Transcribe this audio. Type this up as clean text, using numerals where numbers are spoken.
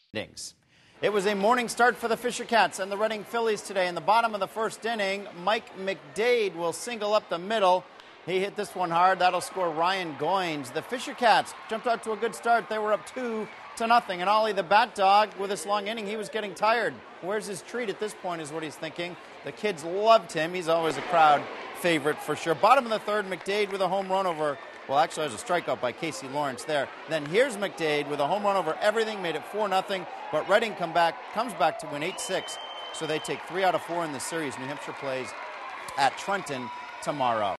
innings. It was a morning start for the Fisher Cats and the Reading Phillies today. In the bottom of the first inning, Mike McDade will single up the middle. He hit this one hard. That'll score Ryan Goins. The Fisher Cats jumped out to a good start. They were up 2-0. And Ollie the Bat Dog, with this long inning, he was getting tired. Where's his treat at this point is what he's thinking. The kids loved him. He's always a crowd favorite for sure. Bottom of the third, McDade with a home run over. Well, actually, there's a strikeout by Casey Lawrence there. Then here's McDade with a home run over everything, made it 4-0. But Reading comes back to win 8-6. So they take 3 out of 4 in the series. New Hampshire plays at Trenton tomorrow.